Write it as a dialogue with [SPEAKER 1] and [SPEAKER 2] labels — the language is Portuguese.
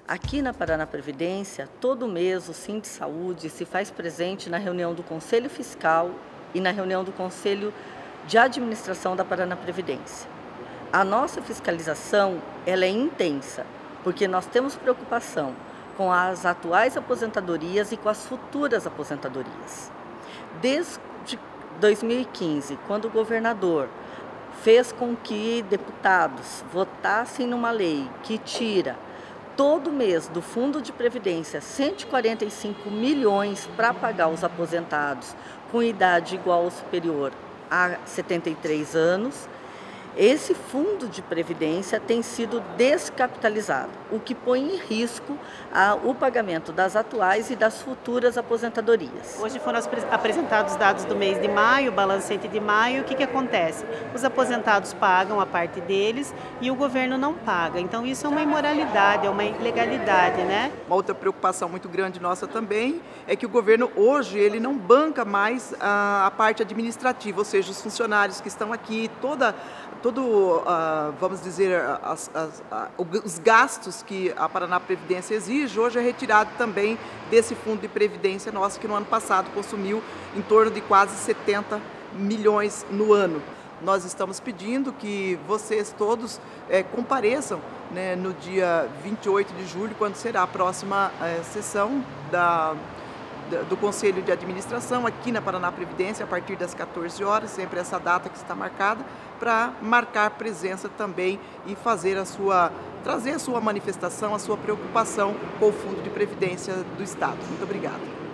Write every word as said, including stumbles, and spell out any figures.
[SPEAKER 1] Aqui na Paraná Previdência, todo mês o Sindsaúde se faz presente na reunião do Conselho Fiscal e na reunião do Conselho de Administração da Paraná Previdência. A nossa fiscalização ela é intensa, porque nós temos preocupação com as atuais aposentadorias e com as futuras aposentadorias. Desde dois mil e quinze, quando o governador fez com que deputados votassem numa lei que tira todo mês do Fundo de Previdência cento e quarenta e cinco milhões para pagar os aposentados com idade igual ou superior a setenta e três anos, esse fundo de previdência tem sido descapitalizado, o que põe em risco a, o pagamento das atuais e das futuras aposentadorias.
[SPEAKER 2] Hoje foram apresentados os dados do mês de maio, o balancete de maio. O que, que acontece? Os aposentados pagam a parte deles e o governo não paga. Então isso é uma imoralidade, é uma ilegalidade, né?
[SPEAKER 3] Uma outra preocupação muito grande nossa também é que o governo hoje ele não banca mais a, a parte administrativa, ou seja, os funcionários que estão aqui, toda todo, uh, vamos dizer, as, as, uh, os gastos que a Paraná Previdência exige, hoje é retirado também desse fundo de previdência nosso, que no ano passado consumiu em torno de quase setenta milhões no ano. Nós estamos pedindo que vocês todos é, compareçam, né, no dia vinte e oito de julho, quando será a próxima é, sessão da do Conselho de Administração aqui na Paraná Previdência, a partir das quatorze horas, sempre essa data que está marcada, para marcar presença também e fazer a sua, trazer a sua manifestação, a sua preocupação com o Fundo de Previdência do Estado. Muito obrigada.